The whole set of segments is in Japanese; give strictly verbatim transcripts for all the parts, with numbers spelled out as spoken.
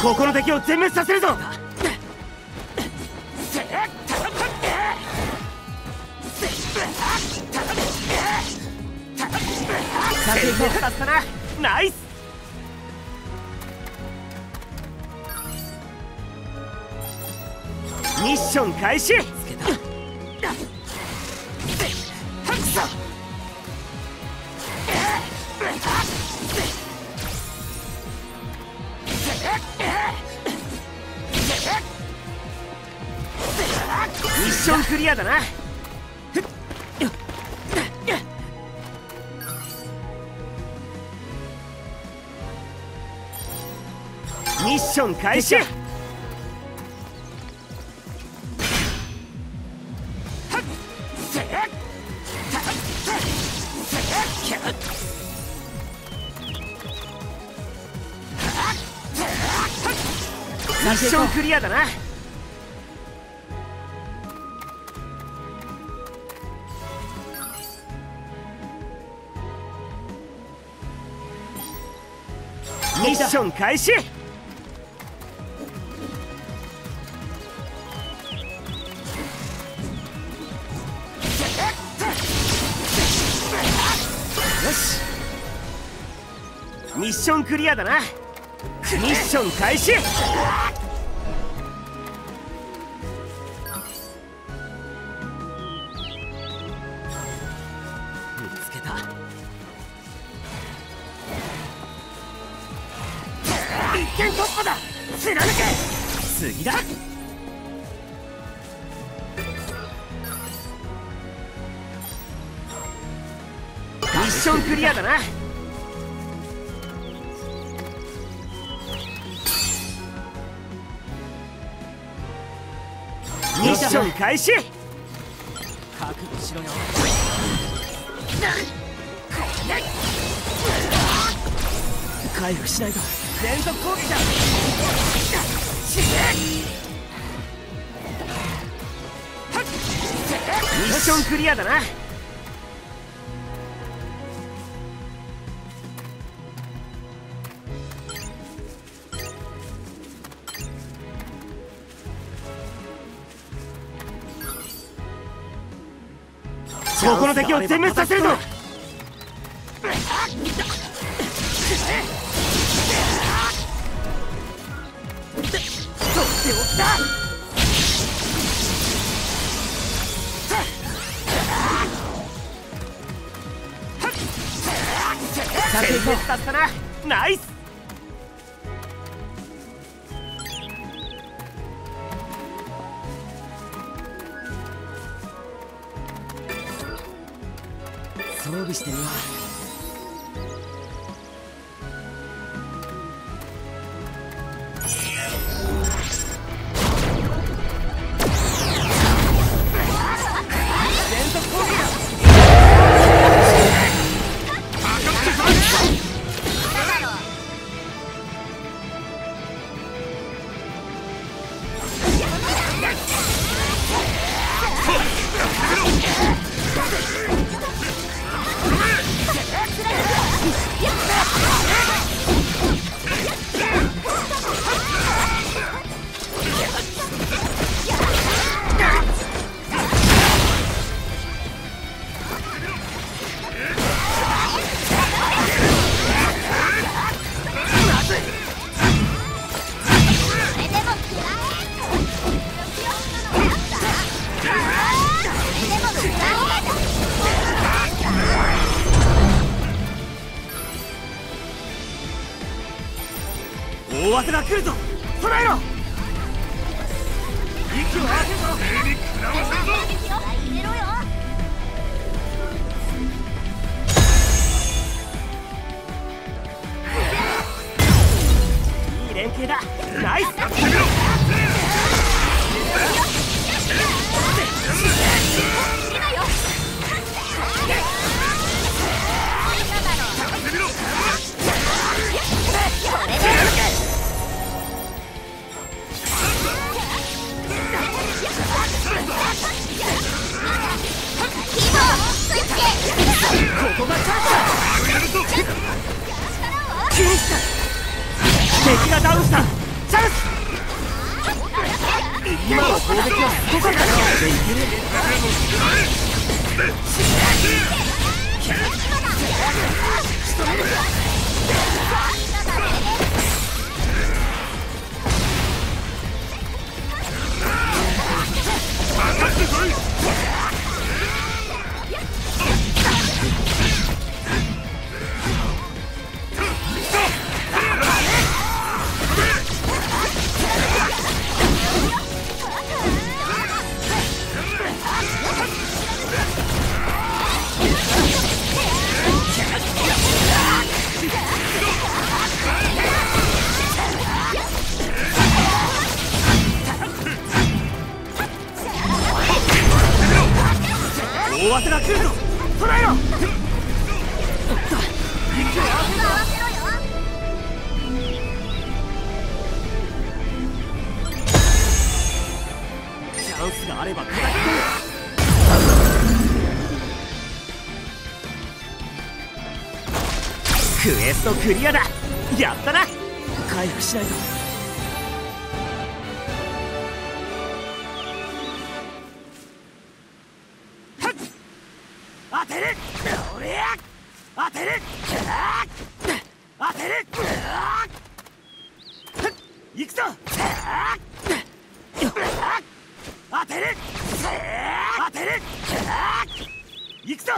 ここの敵を全滅させるぞ。全滅させたな。ナイス。ミッション開始。ミッションクリアだな。ミッション開始。ミッションクリアだな。ミッション開始。よし、ミッションクリアだな。ミッション開始。見つけた。一見突破だ。貫け。次だ。ミッションクリアだな。ミッション開始。覚悟しろよ。回復しないと。連続攻撃だ。ミッションクリアだな。ここの敵を全滅させるぞ。全滅させたな。ナイス。装備してみよう。連続攻撃だ。大技が来るぞ。備えろ。息を合わせるぞ。手に食らわせるぞ。入れろよ。いい連携だ。ナイス。やってみろ。ここがチャンスだ。敵がダウンした。 チャンス。今の攻撃はすごかったな。でいける。大技が来るぞ。捉えろ。チャンスがあれば叩き込む。クエストクリアだ。やったな。回復しないと。当てる。俺や当てる。当てる。行くぞ。当てる。当てる。行くぞ。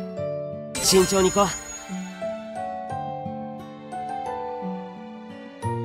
慎重に行こう。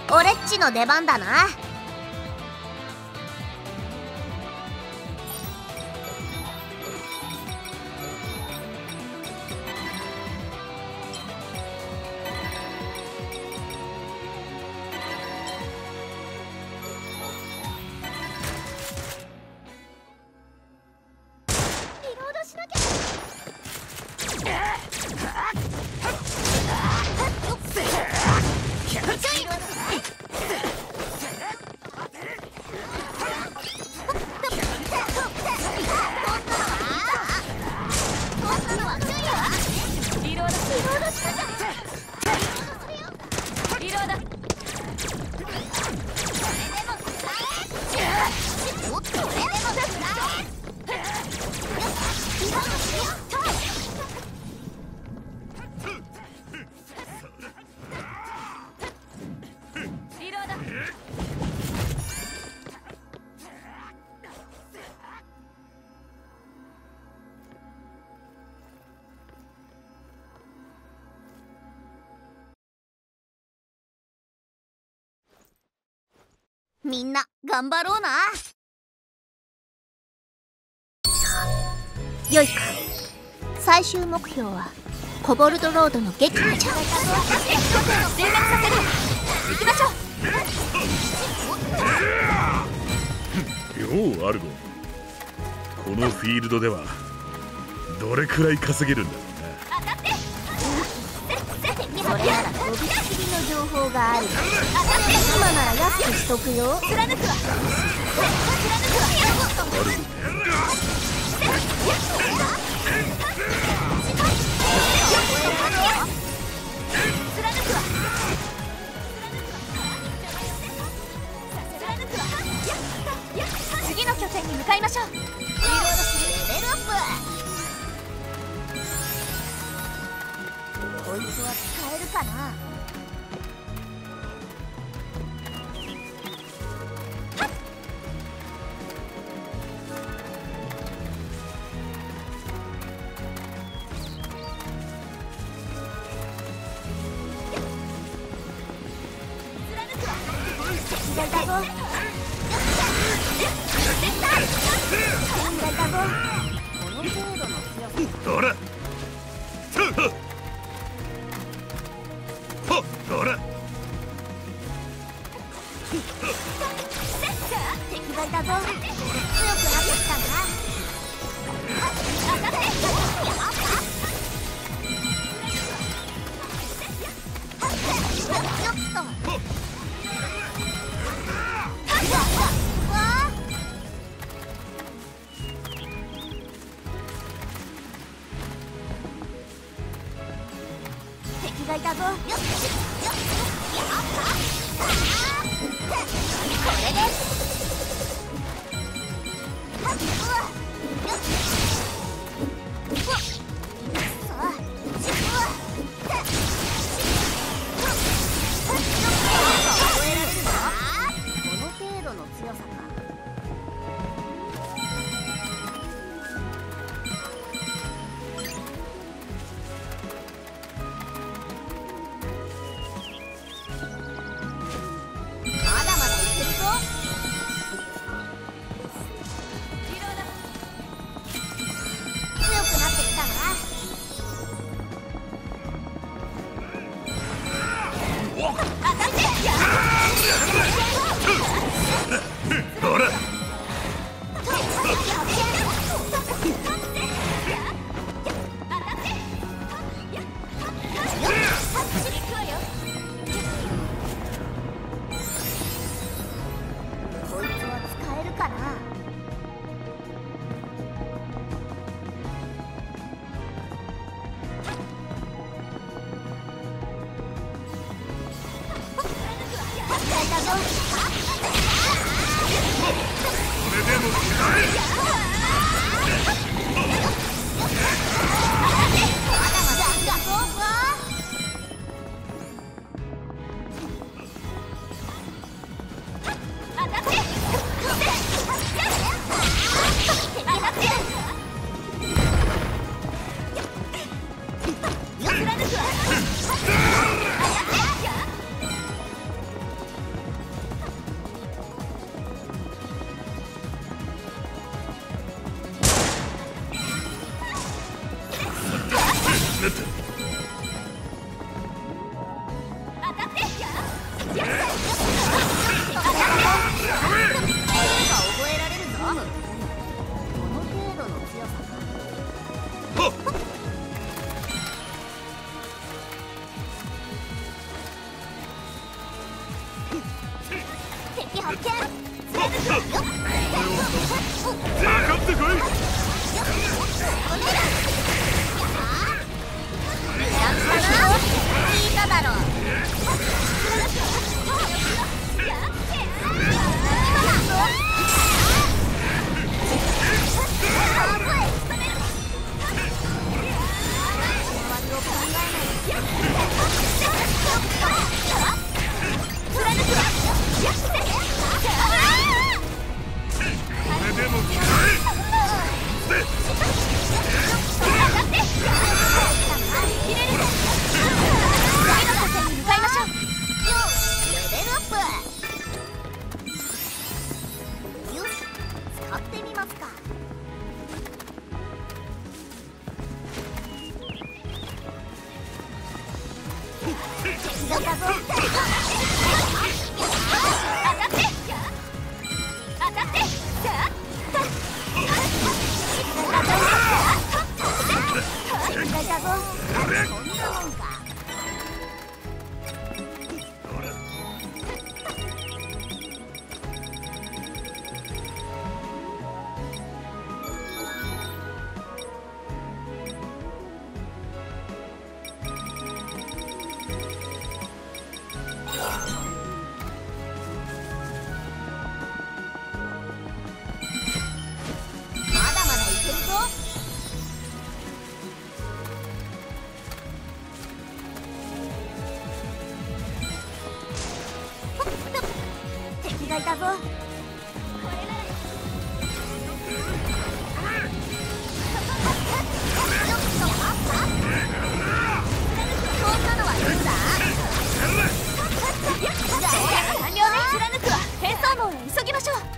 俺っちの出番だな。みんな頑張ろうな。よいか。最終目標はコボルドロードの撃破じゃ。連絡させる。行きましょう。ようアルゴン、このフィールドではどれくらい稼げるんだろうな。 それなら飛びつきの情報がある。今なら安くしとくよ。貫くわ。貫くわ。 アルゴン、 次の拠点に向かいましょう。レベルアップ。こいつは使えるかな。 どれどれ敵がいたぞ。強くなってきたな。ちょっと敵がいたぞ。よっこれですこの程度の強さか。 敵発見。 かかってこい。 聞いただろう。敵がいたぞ。そんなのはどうだ。完了ね。貫くわ。変装門へ急ぎましょう。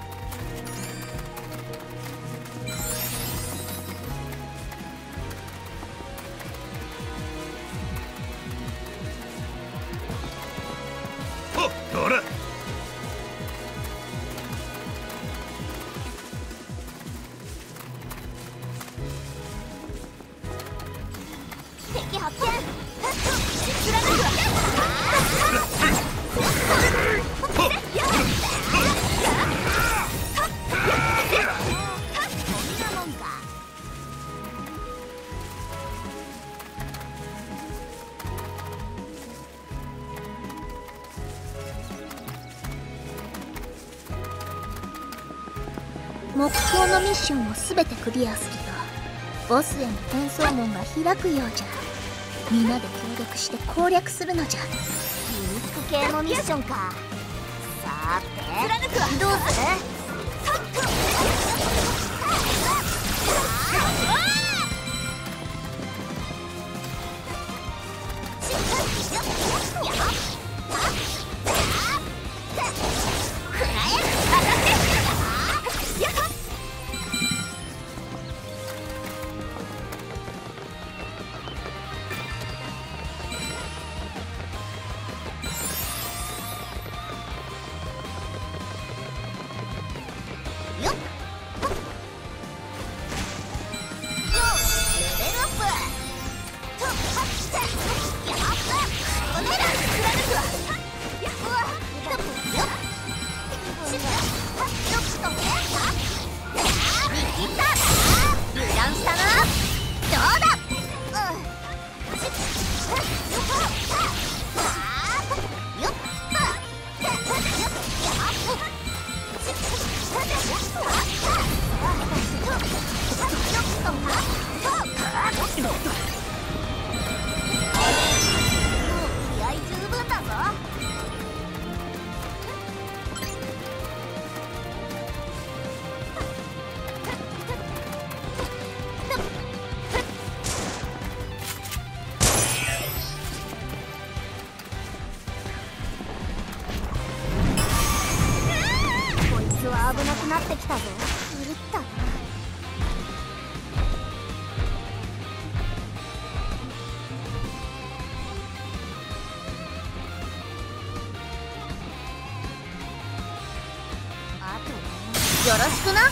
ほら。 敵発見。目標のミッションをすべてクリアするとボスへの転送門が開くようじゃ。皆で協力して攻略するのじゃ。ギミック系のミッションか。さーてどうする。危なくなってきたぞ。狂ったな。あとよろしくな。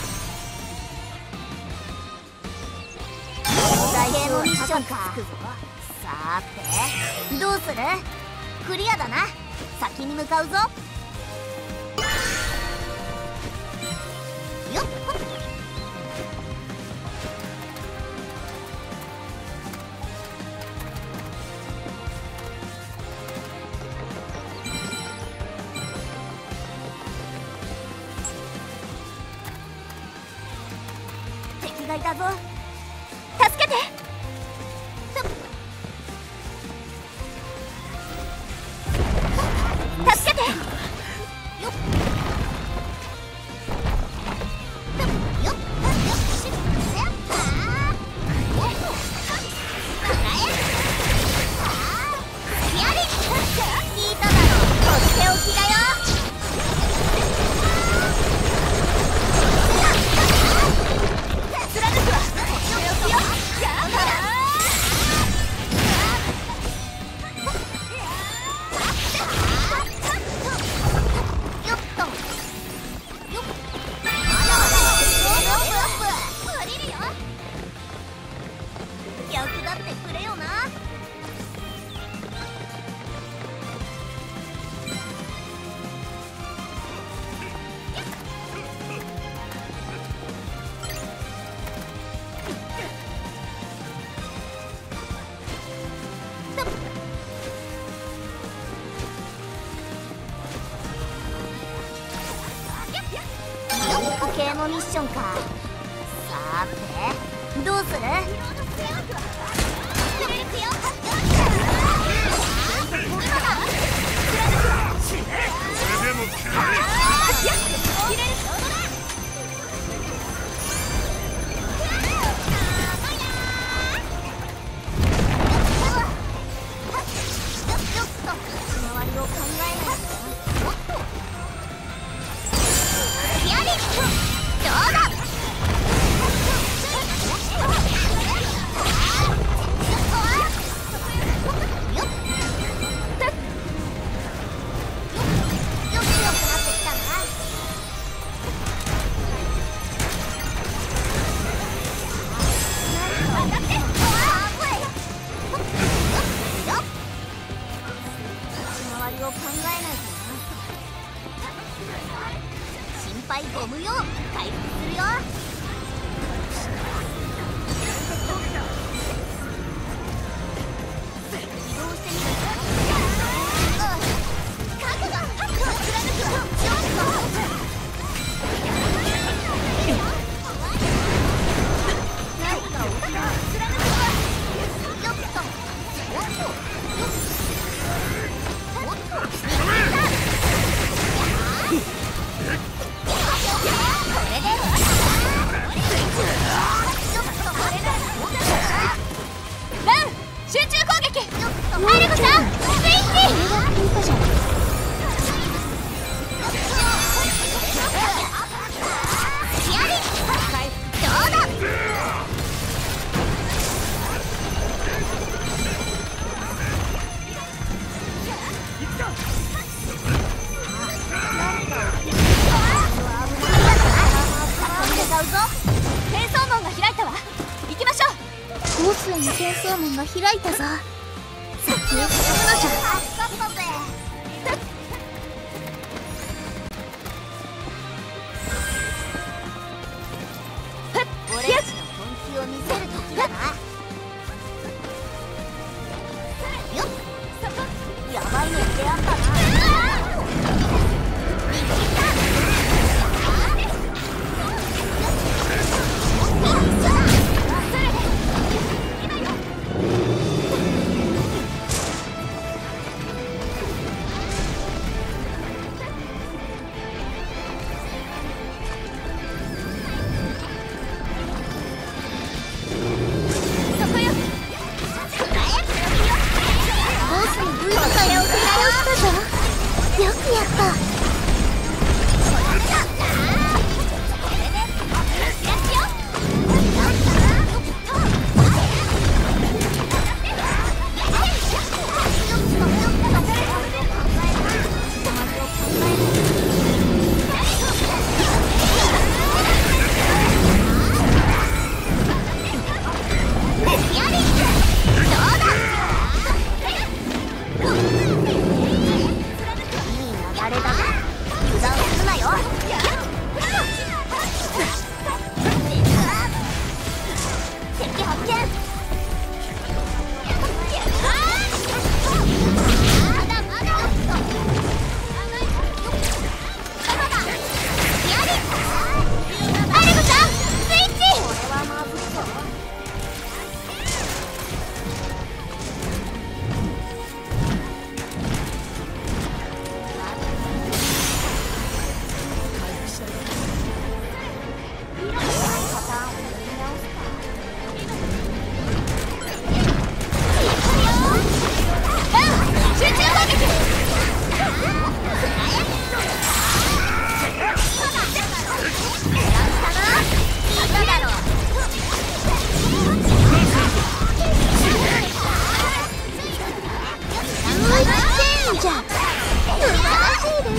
大変のミッションか。さーてどうする。クリアだな。先に向かうぞ。 いだぞ。助けて。助けて。よっよっよっ聞いただろ、とっておきだよ。貫くわ。役立ってくれよな。系のミッションか。さてどうする？ゴムよ、回復するよ。移動してみる。覚悟、貫くわ。何かを貫くわ。よっと。おっと。集中攻撃。アルゴさん、スイッチ。どうだ。転送門が開いたわ。行きましょう。ボスへの転送門が開いたぞ。先へ進むのじゃ。助かったぜ。俺たちの本気を見せる時だな。よっ、そこ。やばいの出会ったな。よくやった。あれだ。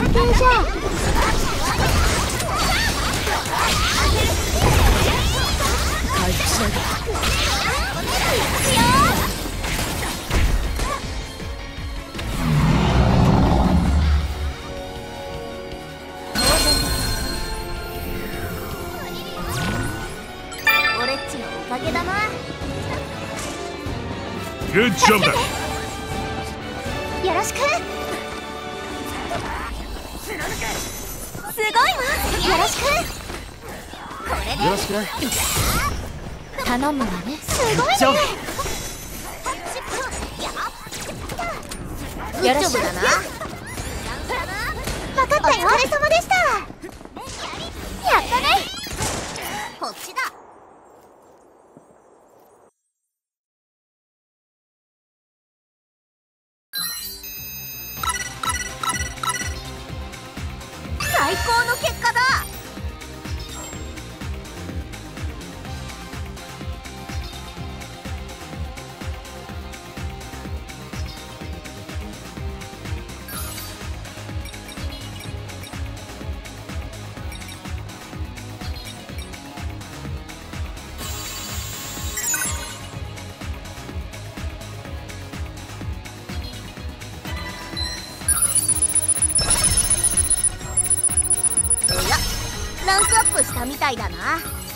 系じゃ。 回復しないと。 俺っちのおかげだな。 グッジョブだ。 よろしく。すごいわ。よろしく。これでよろしくね。 頼むわね。すごいね。よろしくだな。分かったよ。お疲れ様でした。やったね。こっちだ。最高の結果だ。おや、ランクアップしたみたいだな。